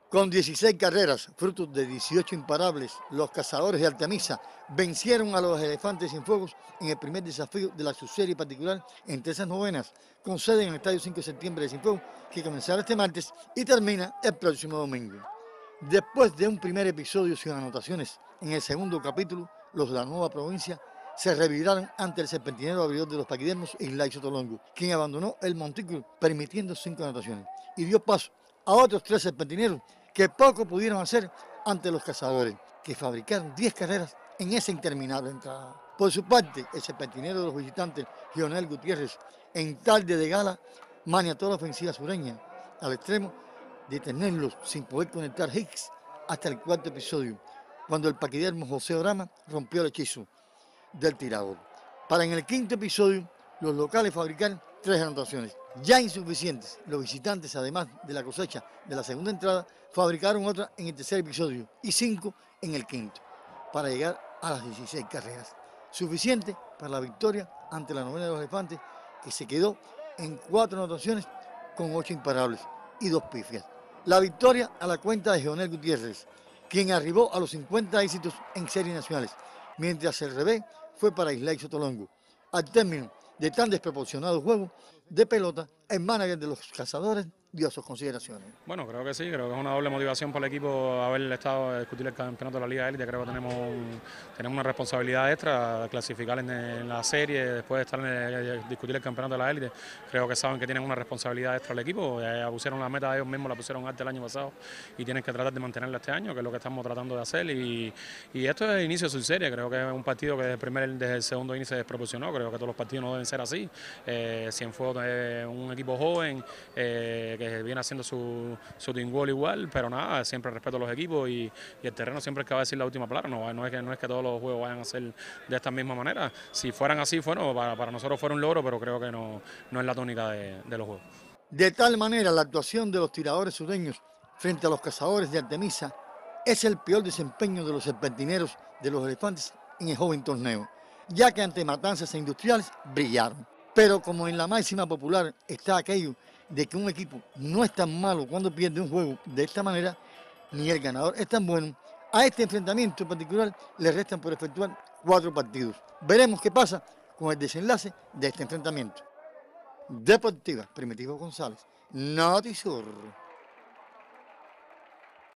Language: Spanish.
Con 16 carreras, frutos de 18 imparables, los cazadores de Artemisa vencieron a los elefantes sin fuegos en el primer desafío de la subserie particular entre esas novenas, con sede en el Estadio 5 de septiembre de Cienfuegos, que comenzará este martes y termina el próximo domingo. Después de un primer episodio sin anotaciones, en el segundo capítulo, los de la nueva provincia se reviraron ante el serpentinero abridor de los paquidermos, Islay Sotolongo, quien abandonó el montículo permitiendo 5 anotaciones y dio paso a otros 3 serpentineros que poco pudieron hacer ante los cazadores, que fabricaron 10 carreras en esa interminable entrada. Por su parte, el serpentinero de los visitantes, Lionel Gutiérrez, en tarde de gala, maniató la ofensiva sureña al extremo de tenerlos sin poder conectar Hicks hasta el cuarto episodio, cuando el paquidermo José Orama rompió el hechizo del tirador. Para en el quinto episodio, los locales fabricaron 3 anotaciones, ya insuficientes. Los visitantes, además de la cosecha de la segunda entrada, fabricaron otra en el tercer episodio y 5 en el quinto, para llegar a las 16 carreras. Suficiente para la victoria ante la novena de los elefantes, que se quedó en 4 anotaciones con 8 imparables y 2 pifias. La victoria a la cuenta de Leonel Gutiérrez, quien arribó a los 50 éxitos en series nacionales, mientras el revés fue para Islay Sotolongo. Al término de tan desproporcionado juego de pelota, el manager de los cazadores dio sus consideraciones. Bueno, creo que sí, creo que es una doble motivación para el equipo haber estado a discutir el campeonato de la Liga Élite. Creo que tenemos una responsabilidad extra, clasificar en la serie, después de estar discutir el campeonato de la Élite. Creo que saben que tienen una responsabilidad extra el equipo, pusieron la meta de ellos mismos, la pusieron alta el año pasado y tienen que tratar de mantenerla este año, que es lo que estamos tratando de hacer. Y esto es el inicio de su serie, creo que es un partido que desde el segundo inicio se desproporcionó, creo que todos los partidos no deben ser así. Cienfuegos es un equipo joven, que viene haciendo su team goal igual, pero nada, siempre respeto a los equipos y el terreno siempre es que va a decir la última palabra, no es que todos los juegos vayan a ser de esta misma manera. Si fueran así, bueno, para nosotros fuera un logro, pero creo que no es la tónica de los juegos. De tal manera, la actuación de los tiradores sureños frente a los cazadores de Artemisa es el peor desempeño de los serpentineros de los elefantes en el joven torneo, ya que ante matanzas industriales brillaron. Pero como en la máxima popular está aquello de que un equipo no es tan malo cuando pierde un juego de esta manera, ni el ganador es tan bueno, a este enfrentamiento en particular le restan por efectuar 4 partidos. Veremos qué pasa con el desenlace de este enfrentamiento. Deportiva, Primitivo González, Notisur.